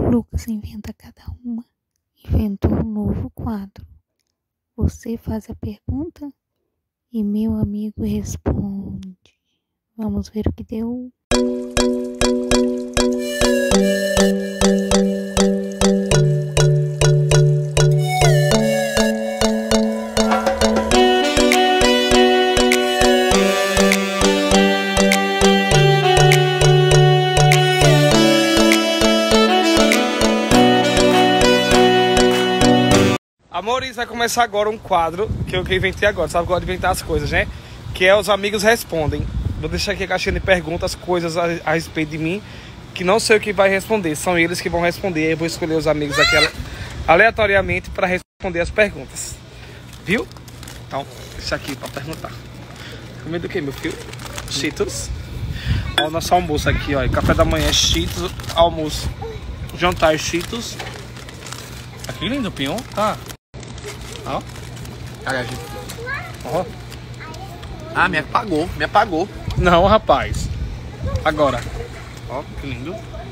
Lucas inventa cada uma. Inventou um novo quadro. Você faz a pergunta e meu amigo responde. Vamos ver o que deu. Amores, vai começar agora um quadro que eu inventei agora. Sabe que eu gosto de inventar as coisas, né? Que é Os Amigos Respondem. Vou deixar aqui a caixinha de perguntas, coisas a respeito de mim, que não sei o que vai responder. São eles que vão responder. Eu vou escolher os amigos aqui aleatoriamente para responder as perguntas. Viu? Então, deixa aqui para perguntar. Com medo do que, meu filho? Cheetos. Ó, o nosso almoço aqui, ó. Café da manhã, Cheetos. Almoço, jantar, Cheetos. Aqui lindo, Pinhão. Tá. Ó. Ó. Ah, me apagou. Não, rapaz. Agora. Ó, que lindo.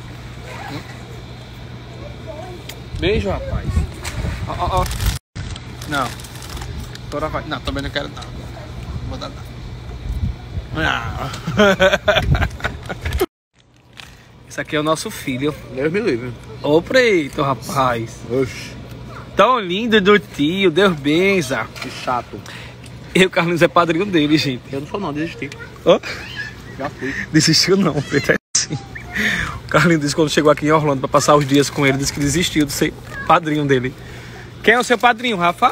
Beijo, rapaz. Ó. Não. Agora vai. Não, também não quero não. Não vou dar nada. Não. Esse aqui é o nosso filho. Deus me livre. Ô, preto, rapaz. Oxi. Tão lindo do tio. Deus benza. Que chato. E o Carlinhos é padrinho dele, gente. Eu não sou não, desisti. Hã? Já fui. Desistiu não, preto, é assim. O Carlinhos disse que quando chegou aqui em Orlando pra passar os dias com ele, disse que desistiu de ser padrinho dele. Quem é o seu padrinho, Rafa?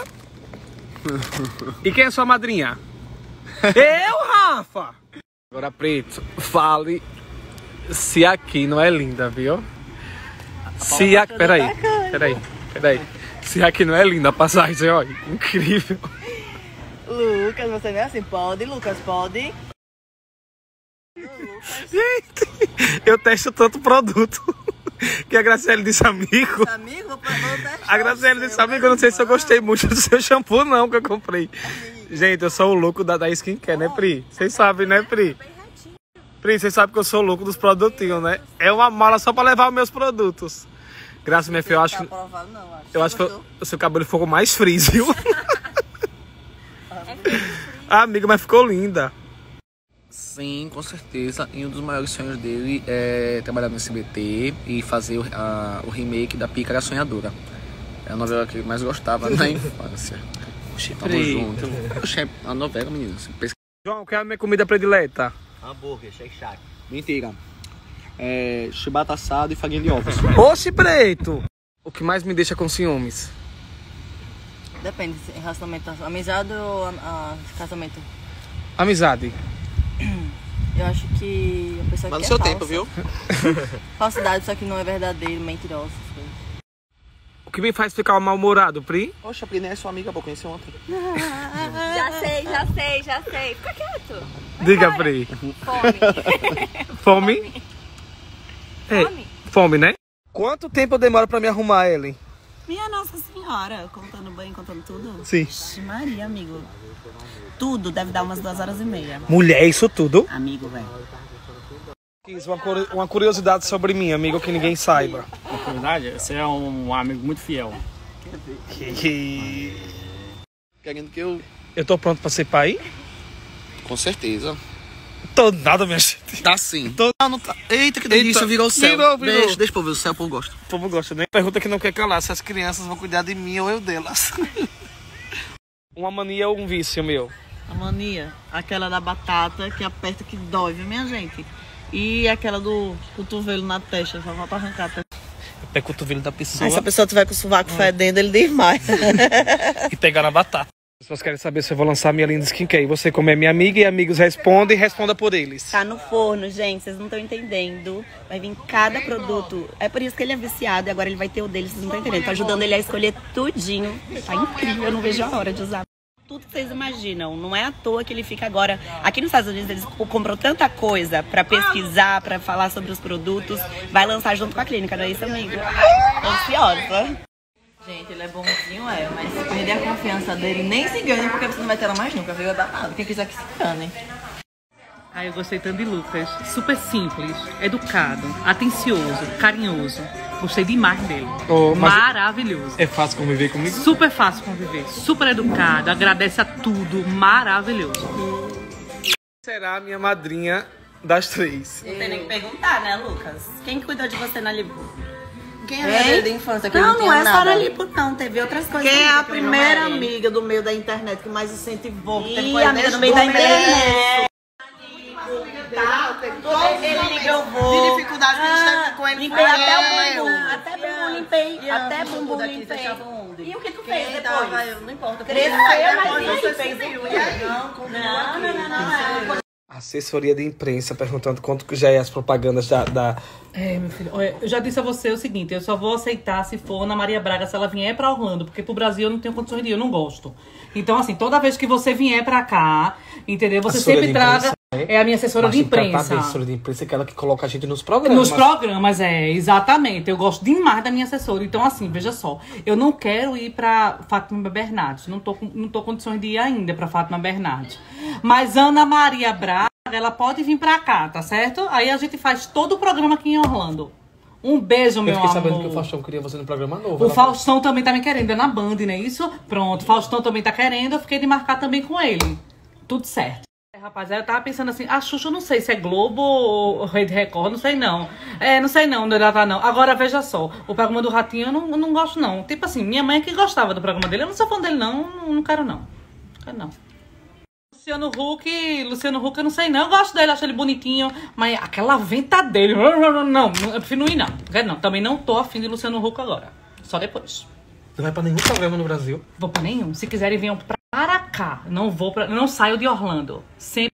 E quem é a sua madrinha? Eu, Rafa! Agora, preto, fale se aqui não é linda, viu? Se aqui... Peraí. Se aqui não é linda a passagem, olha. Incrível. Lucas, você não é assim? Pode, Lucas, pode. Gente, eu testo tanto produto que a Graciele disse amigo. Amigo, vou testar. A Graciele disse amigo, eu não sei se eu gostei muito do seu shampoo não, que eu comprei. Gente, eu sou o louco da skincare, né, Pri? Vocês sabem, né, Pri? Pri, vocês sabem que eu sou o louco dos produtinhos, né? É uma mala só pra levar os meus produtos. Graças, minha filha, eu acho que o seu cabelo ficou mais frizz, viu? Amiga, mas ficou linda. Sim, com certeza. E um dos maiores sonhos dele é trabalhar no SBT e fazer o remake da Pícara Sonhadora. É a novela que ele mais gostava na infância. Tamo junto. Oxe, a novela, menino. João, qual é a minha comida predileta? Hambúrguer, shake shack. Mentira. Chibata assado e farinha de ovos. Oxe, preto! O que mais me deixa com ciúmes? Depende, relacionamento, amizade ou casamento? Amizade. Eu acho que a pessoa Mas que no seu falsa. tempo, viu? Falsidade, só que não é verdadeiro, mentirosa. O que me faz ficar mal-humorado, Pri? Oxe, a Pri nem é sua amiga, vou conhecer ontem. Já sei. Fica quieto. Diga, Pri. Fome? Fome, né? Quanto tempo eu demoro pra me arrumar, Ellen? Minha Nossa Senhora, contando bem, contando tudo? Sim. Vixe Maria, amigo. Tudo deve dar umas 2h30. Mulher, isso tudo? Amigo, velho. Uma curiosidade sobre mim, amigo, que ninguém saiba. Na verdade, você é um amigo muito fiel. Querendo que eu... Eu tô pronto pra ser pai? Com certeza. Tô nada, minha gente. Tá sim. Tô... Não tá. Eita, que delícia, virou o céu. Virou. Deixa pra ver o céu, o povo gosta. O povo gosta, né? Pergunta que não quer calar, se as crianças vão cuidar de mim ou eu delas. Uma mania ou um vício meu? A mania, aquela da batata que aperta que dói, viu, minha gente? E aquela do cotovelo na testa, só pra arrancar a testa. Eu pego o cotovelo da pessoa. Aí, se a pessoa tiver com o sovaco fedendo, ele desmaia. E pegar na batata. As pessoas querem saber se eu vou lançar minha linda skincare. Você, como é minha amiga e amigos, respondem e responda por eles. Tá no forno, gente, vocês não estão entendendo. Vai vir cada produto. É por isso que ele é viciado e agora ele vai ter o dele, vocês não estão entendendo. Tô ajudando ele a escolher tudinho. Tá incrível, eu não vejo a hora de usar. Tudo que vocês imaginam, não é à toa que ele fica agora... Aqui nos Estados Unidos eles compram tanta coisa pra pesquisar, pra falar sobre os produtos. Vai lançar junto com a clínica, não é isso, amigo? Tô ansiosa. Gente, ele é bonzinho, mas se perder a confiança dele, nem se engane, porque você não vai ter ela mais nunca, viu? É danado. Quem quiser que se engane. Eu gostei tanto de Lucas. Super simples, educado, atencioso, carinhoso. Gostei demais dele. Mas maravilhoso. é fácil conviver comigo? Super fácil conviver. Super educado, agradece a tudo. Maravilhoso. Será a minha madrinha das 3? Não tem nem que perguntar, né, Lucas? Quem cuidou de você na Lipo? Quem é a dele da infância que Não, tinha não é só nada? na Lipo, não. Teve outras coisas. Quem é a também que eu primeira namorei. amiga do meio da internet que mais incentivou? Que teve Ih, coisa amiga desde do meio o da começo? internet. Ele ligou. De dificuldade que a gente teve com ele. Limpei até o foi bumbum. eu. Até bumbum limpei. E Até antes, bumbum daqui, limpei. você achava onde? E o que tu Quem fez tava, depois? eu não importa. Cresceu, Depois mas você você fez viu. e aí não, continua aqui. Assessoria de imprensa perguntando quanto que já é as propagandas da... É, meu filho, olha, eu já disse a você o seguinte, eu só vou aceitar se for Ana Maria Braga, se ela vier pra Orlando, porque pro Brasil eu não tenho condições de ir, eu não gosto. Então, assim, toda vez que você vier pra cá, entendeu? Você Assessora sempre de imprensa, traga... É a minha assessora de imprensa. Assessora de imprensa é aquela que coloca a gente nos programas. Nos programas, exatamente. Eu gosto demais da minha assessora. Então, assim, veja só. Eu não quero ir pra Fátima Bernardes. Não tô condições de ir ainda pra Fátima Bernardes. Mas Ana Maria Braga, ela pode vir pra cá, tá certo? Aí a gente faz todo o programa aqui em Orlando. Um beijo, meu amor. Eu fiquei sabendo que o Faustão queria você no programa novo. O Faustão também tá me querendo. É na Band, não é isso? Pronto. O Faustão também tá querendo. Eu fiquei de marcar também com ele. Tudo certo. Rapaz, eu tava pensando assim, a Xuxa, eu não sei se é Globo ou Rede Record, não sei não. Não sei não, onde ela tá não. Agora, veja só, o programa do Ratinho eu não gosto não. Tipo assim, minha mãe é que gostava do programa dele, eu não sou fã dele não quero não. Quero não. Luciano Huck, eu não sei não, eu gosto dele, acho ele bonitinho, mas aquela venta dele, não, eu prefiro não ir não. Quero não, também não tô afim de Luciano Huck agora, só depois. Não vai pra nenhum programa no Brasil? Vou pra nenhum, se quiserem venham para cá, não saio de Orlando. Sempre.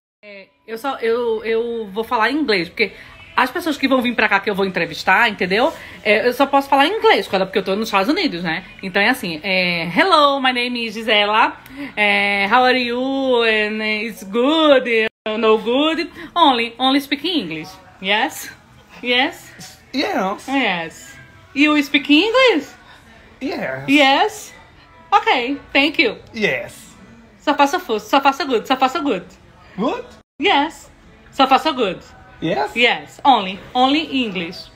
Eu vou falar em inglês, porque as pessoas que vão vir pra cá que eu vou entrevistar, entendeu? Eu só posso falar em inglês, porque eu tô nos Estados Unidos, né? Então é assim, hello, my name is Gisela, how are you? And it's good, no good. Only speak English. Yes? Yes? Yes. Yes. You speak English? Yes. Yes? Okay, thank you. Yes. Só faça good. Good? Yes. Só faça good. Yes? Yes. Only English.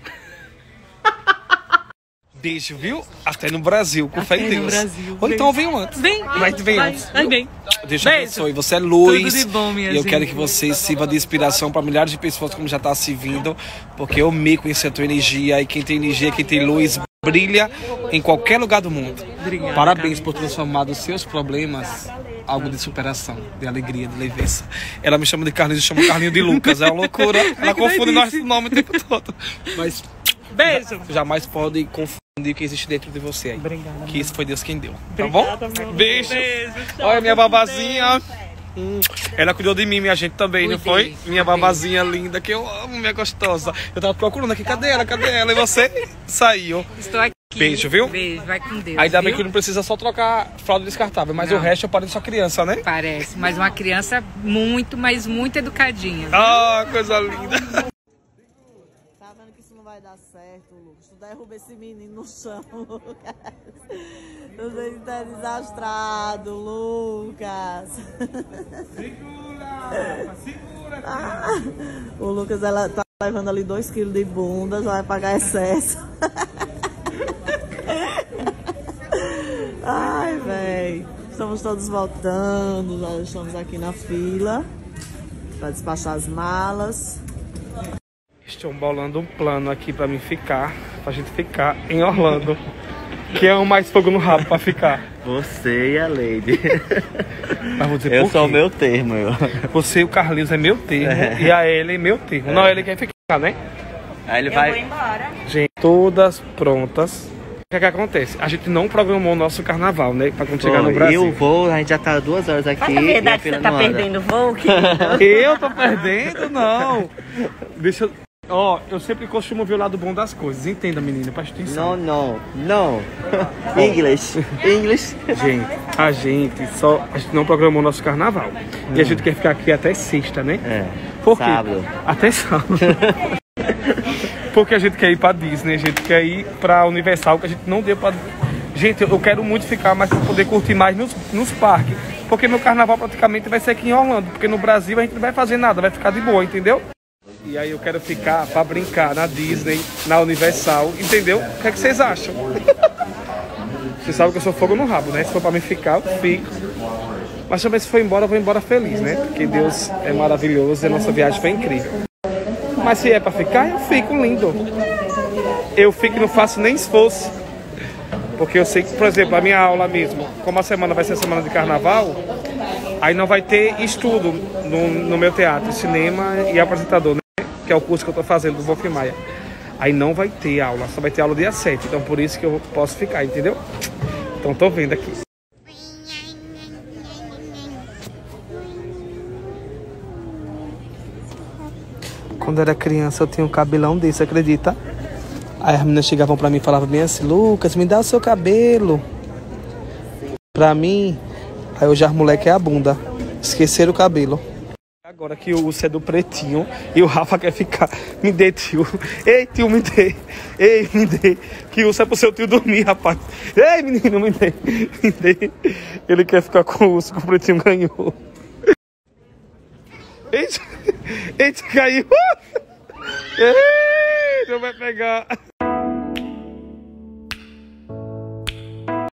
Beijo, viu? Até no Brasil, com fé em Deus. no Brasil. Ou então venham antes. Vem. Mas vem antes. Vai bem. Deixa eu Beijo. abençoe. Você é luz. Tudo de bom, minha E eu gente. quero que você sirva de inspiração para milhares de pessoas como já está se vindo. Porque eu me conhecer a tua energia. E quem tem energia, quem tem luz, brilha em qualquer lugar do mundo. Obrigada, Parabéns por transformar os seus problemas algo de superação, de alegria, de leveza. Ela me chama de Carlinhos, eu chamo Carlinho de Lucas. É uma loucura. Ela confunde nosso nome o tempo todo. Mas Beijo. jamais pode confundir o que existe dentro de você aí. Obrigada, Que isso foi Deus quem deu. Tá Obrigada, bom? meu. Beijo. Tchau, Olha minha babazinha. Ela cuidou de mim, minha gente também, não foi? Minha babazinha linda, que eu amo, minha gostosa. Eu tava procurando aqui, cadê ela? E você saiu. Estou aqui. Beijo, viu? Beijo, vai com Deus. Ainda bem viu? que não precisa só trocar fralda descartável, mas Não. o resto eu parei de só criança, né? Parece, mas uma criança muito, mas muito educadinha. Ah, coisa linda. Tá vendo que isso não vai dar certo, Lucas? Tu derruba esse menino no chão, Lucas. Você tá desastrado, Lucas. Segura. O Lucas, ela tá levando ali 2 kg de bunda, já vai pagar excesso. Ai, véi. Estamos todos voltando, já estamos aqui na fila para despachar as malas. Estão bolando um plano aqui pra mim ficar, pra gente ficar em Orlando. Quem é o mais fogo no rabo pra ficar? Você e a Lady. Mas vou dizer Eu por sou o quê. meu termo. Você e o Carlinhos é meu termo e a Ellen é meu termo. Não, ele quer ficar, né? Aí ele Eu vou vai. embora. Gente, todas prontas. O que acontece? A gente não programou o nosso carnaval, né? Pra quando chegar no Brasil. Eu vou, a gente já tá 2 horas aqui. Mas é e a verdade que fila você tá não anda. perdendo o voo, querido? Eu tô perdendo, não. Deixa eu... Ó, eu sempre costumo ver o lado bom das coisas. Entenda, menina, presta atenção. Não. English. Gente, a gente não programou o nosso carnaval. E a gente quer ficar aqui até sexta, né? É. Por quê? Sábado. Até sábado. Porque a gente quer ir pra Disney, a gente quer ir pra Universal, que a gente não deu pra... Gente, eu quero muito ficar mais pra poder curtir mais nos parques. Porque meu carnaval praticamente vai ser aqui em Orlando. Porque no Brasil a gente não vai fazer nada, vai ficar de boa, entendeu? E aí eu quero ficar pra brincar na Disney, na Universal, entendeu? O que é que vocês acham? Vocês sabem que eu sou fogo no rabo, né? Se for pra mim ficar, eu fico. Mas também se for embora, eu vou embora feliz, né? Porque Deus é maravilhoso e a nossa viagem foi incrível. Mas se é pra ficar, eu fico lindo. Eu fico e não faço nem esforço. Porque eu sei que, por exemplo, a minha aula mesmo, como a semana vai ser a semana de carnaval, aí não vai ter estudo no meu teatro, cinema e apresentador, né? Que é o curso que eu tô fazendo do Wolf Maia. Aí não vai ter aula, só vai ter aula dia 7. Então por isso que eu posso ficar, entendeu? Então tô vendo aqui. Quando era criança eu tinha um cabelão desse, acredita? Aí as meninas chegavam pra mim e falavam bem assim: Lucas, me dá o seu cabelo pra mim. Aí hoje as moleques é a bunda. Esqueceram o cabelo. Agora que o Urso é do pretinho e o Rafa quer ficar. Me dê, tio. Ei, tio, me dê. Ei, me dê. Que o Urso é pro seu tio dormir, rapaz. Ei, menino, me dê. Me dê. Ele quer ficar com o Urso que o pretinho ganhou. Eita, eita, caiu. Ei, não vai pegar.